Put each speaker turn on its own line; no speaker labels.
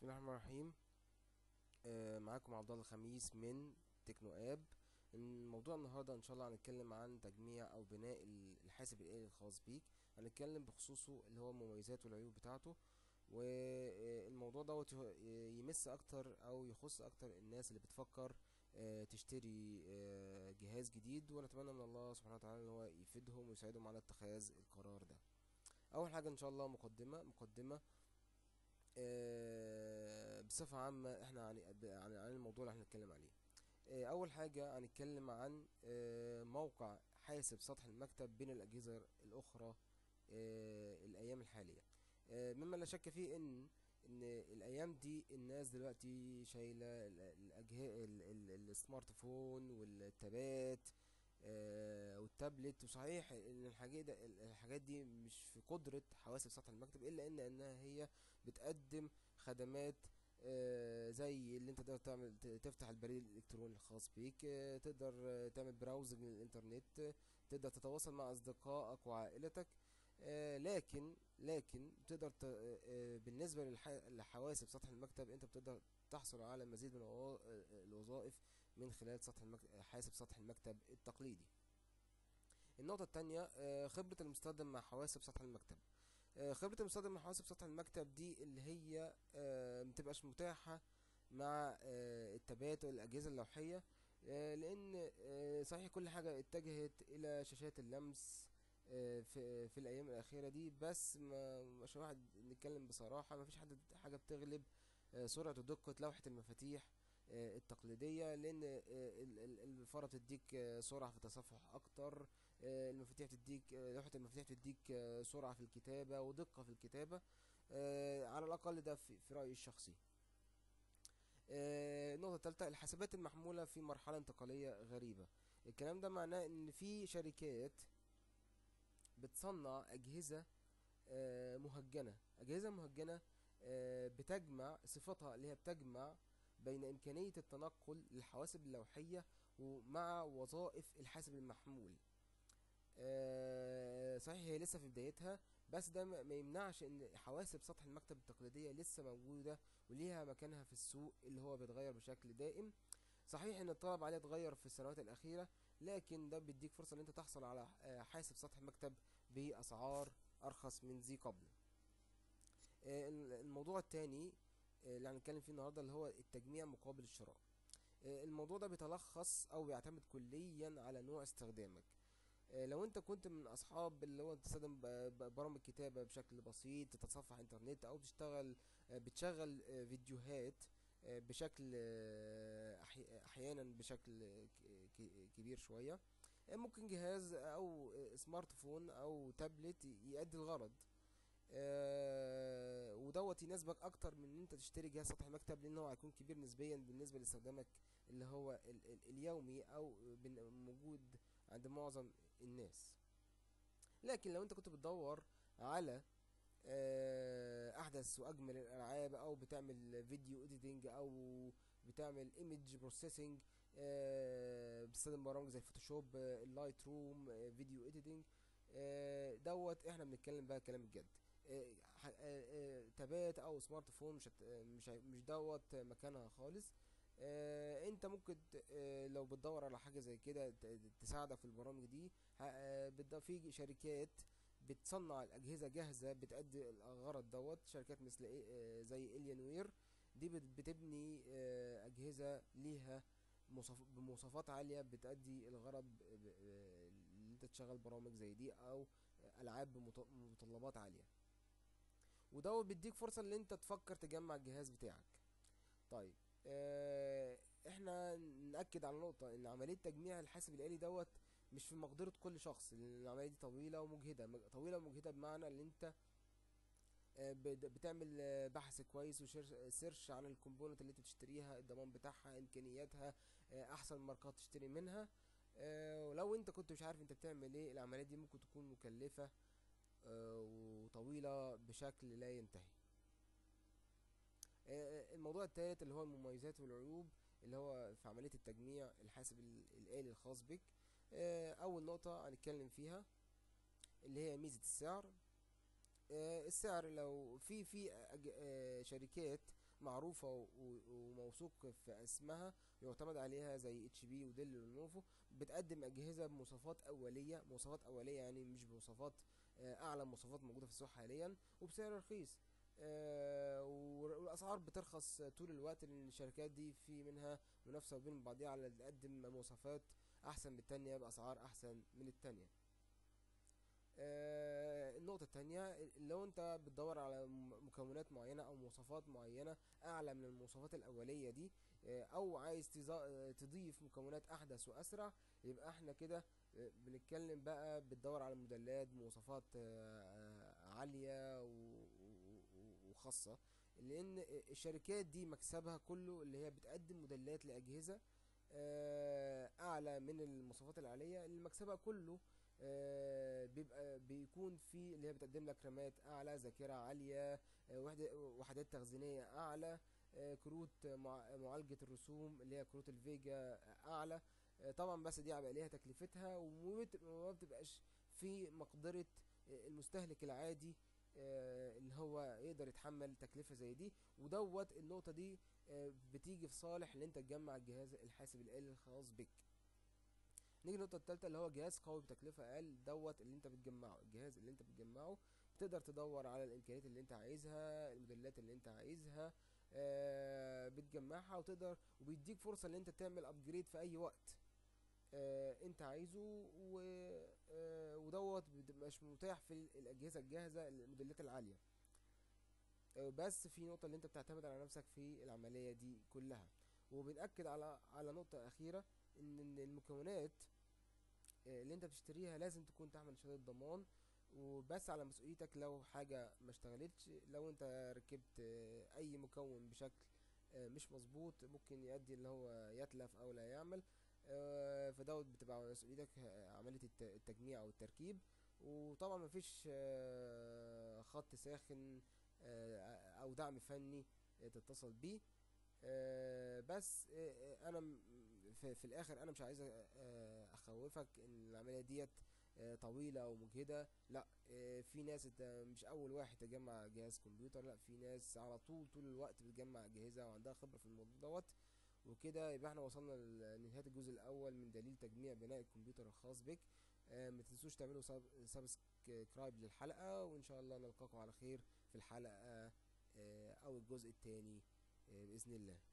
بسم الله الرحمن الرحيم. معاكم عبد الله الخميس من تكنو اب. الموضوع النهارده ان شاء الله هنتكلم عن تجميع او بناء الحاسب الآلي الخاص بيك. هنتكلم بخصوصه اللي هو المميزات والعيوب بتاعته، والموضوع دوت يمس اكتر او يخص اكتر الناس اللي بتفكر تشتري جهاز جديد، ونتمنى من الله سبحانه وتعالى ان هو يفيدهم ويساعدهم على اتخاذ القرار ده. اول حاجه ان شاء الله مقدمه. بصفة عامة احنا عن الموضوع اللي احنا هنتكلم عليه. اول حاجة هنتكلم عن موقع حاسب سطح المكتب بين الاجهزة الاخرى الايام الحالية. مما لا شك فيه ان الايام دي الناس دلوقتي شايلة الاجهزة السمارت فون والتابات والتابلت. وصحيح ان الحاجات دي مش في قدرة حواسب سطح المكتب، الا انها هي بتقدم خدمات زي اللي انت تقدر تفتح البريد الالكتروني الخاص بيك، تقدر تعمل براوزنج للانترنت، تقدر تتواصل مع اصدقائك وعائلتك. لكن تقدر بالنسبة لحواسب سطح المكتب انت بتقدر تحصل على مزيد من الوظائف من خلال حاسب سطح المكتب التقليدي. النقطة التانية خبرة المستخدم مع حواسب سطح المكتب. خبرة المستخدم مع حواسب سطح المكتب دي اللي هي متبقاش متاحة مع التابات والأجهزة اللوحية، لأن صحيح كل حاجة اتجهت إلى شاشات اللمس في الأيام الأخيرة دي، بس مش واحد نتكلم بصراحة، مفيش حاجة بتغلب سرعة ودقة لوحة المفاتيح التقليدية، لأن الفارة بتديك سرعة في التصفح أكتر. المفاتيح بتديك لوحة المفاتيح بتديك سرعة في الكتابة ودقة في الكتابة، على الأقل ده في رأيي الشخصي. النقطة الثالثة، الحاسبات المحمولة في مرحلة انتقالية غريبة. الكلام ده معناه إن في شركات بتصنع أجهزة مهجنة بتجمع صفتها، اللي هي بتجمع بين إمكانية التنقل للحواسب اللوحية ومع وظائف الحاسب المحمول. صحيح هي لسه في بدايتها، بس ده ما يمنعش ان حواسب سطح المكتب التقليدية لسه موجودة وليها مكانها في السوق اللي هو بيتغير بشكل دائم. صحيح ان الطلب عليها اتغير في السنوات الاخيرة، لكن ده بيديك فرصة ان انت تحصل على حاسب سطح مكتب باسعار ارخص من ذي قبل. الموضوع التاني اللي هنتكلم فيه النهاردة اللي هو التجميع مقابل الشراء. الموضوع ده بيتلخص او بيعتمد كليا على نوع استخدامك. لو انت كنت من اصحاب اللي هو تستخدم برامج كتابة بشكل بسيط، تتصفح انترنت او بتشغل فيديوهات بشكل احيانا بشكل كبير شوية، ممكن جهاز او سمارت فون او تابلت يؤدي الغرض. ودوت يناسبك اكتر من ان انت تشتري جهاز سطح مكتب، لان هو هيكون كبير نسبيا بالنسبه لاستخدامك اللي هو اليومي او موجود عند معظم الناس. لكن لو انت كنت بتدور على احدث واجمل الالعاب، او بتعمل فيديو اديتنج، او بتعمل ايمج بروسيسنج، بتستخدم برامج زي فوتوشوب، اللايت روم، فيديو اديتنج، دوت احنا بنتكلم بقى كلام الجد. تابات او سمارت فون مش دوت مكانها خالص. انت ممكن لو بتدور على حاجه زي كده تساعدك في البرامج دي، في شركات بتصنع الاجهزه جاهزه بتأدي الغرض دوت. شركات مثل زي اليانوير دي بتبني اجهزه ليها بمواصفات عاليه بتأدي الغرض، اللي انت تشغل برامج زي دي او العاب بمتطلبات عاليه. ودوت بيديك فرصه ان انت تفكر تجمع الجهاز بتاعك. طيب احنا نأكد على نقطة ان عملية تجميع الحاسب الآلي دوت مش في مقدرة كل شخص، لان العملية دي طويلة ومجهدة بمعنى ان انت بتعمل بحث كويس وسيرش عن الكومبوننت اللي انت بتشتريها، الضمان بتاعها، امكانياتها، احسن ماركات تشتري منها. ولو انت كنت مش عارف انت بتعمل ايه، العملية دي ممكن تكون مكلفة وطويلة بشكل لا ينتهي. الموضوع الثالث اللي هو المميزات والعيوب اللي هو في عملية التجميع الحاسب الآلي الخاص بك. أول نقطة هنتكلم فيها اللي هي ميزة السعر. السعر، لو في شركات معروفة وموثوق في اسمها يعتمد عليها زي اتش بي وديل ولينوفو، بتقدم اجهزة بمواصفات اولية، مواصفات اولية يعني مش بمواصفات اعلى مواصفات موجودة في السوق حاليا وبسعر رخيص. والاسعار بترخص طول الوقت لان الشركات دي في منها منافسة بين بعضها على اللي تقدم مواصفات احسن من التانية باسعار احسن من التانية. النقطة التانية، لو انت بتدور على مكونات معينة او مواصفات معينة اعلى من المواصفات الاولية دي، او عايز تضيف مكونات احدث واسرع، يبقى احنا كده بنتكلم بقى بتدور على موديلات بمواصفات عالية وخاصة، لان الشركات دي مكسبها كله اللي هي بتقدم موديلات لاجهزة اعلى من المواصفات العالية، اللي مكسبها كله بيبقى بيكون في اللي هي بتقدم لك رامات اعلى، ذاكره عاليه، وحدات تخزينيه اعلى، كروت معالجه الرسوم اللي هي كروت الفيجا اعلى. طبعا بس دي هيبقى ليها تكلفتها وما بتبقاش في مقدره المستهلك العادي اللي هو يقدر يتحمل تكلفه زي دي. ودوت النقطه دي بتيجي في صالح ان انت تجمع الجهاز الحاسب الآلي الخاص بك. نيجي للنقطة التالتة اللي هو جهاز قوي بتكلفة أقل، دوت اللي أنت بتجمعه، الجهاز اللي أنت بتجمعه بتقدر تدور على الإمكانيات اللي أنت عايزها، الموديلات اللي أنت عايزها بتجمعها، وتقدر وبيديك فرصة إن أنت تعمل أبجريد في أي وقت أنت عايزه ودوت مبيبقاش متاح في الأجهزة الجاهزة الموديلات العالية. بس في نقطة اللي أنت بتعتمد على نفسك في العملية دي كلها. وبنأكد على نقطة أخيرة، إن المكونات اللي انت بتشتريها لازم تكون تحمل شهادة ضمان، وبس على مسؤوليتك لو حاجة ما اشتغلتش. لو انت ركبت اي مكون بشكل مش مظبوط ممكن يؤدي اللي هو يتلف او لا يعمل، فدوت بتبقى على مسؤوليتك عملية التجميع او التركيب. وطبعا مفيش خط ساخن او دعم فني تتصل بيه. بس انا في الاخر انا مش عايز اخوفك ان العمليه ديت طويله ومجهده، لا. في ناس انت مش اول واحد تجمع جهاز كمبيوتر، لا، في ناس على طول الوقت بتجمع اجهزه وعندها خبره في الموضوع دوت. وكده يبقى احنا وصلنا لنهايه الجزء الاول من دليل تجميع بناء الكمبيوتر الخاص بك. ما تنسوش تعملوا سبسكرايب للحلقه، وان شاء الله نلقاكم على خير في الحلقه او الجزء الثاني بإذن الله.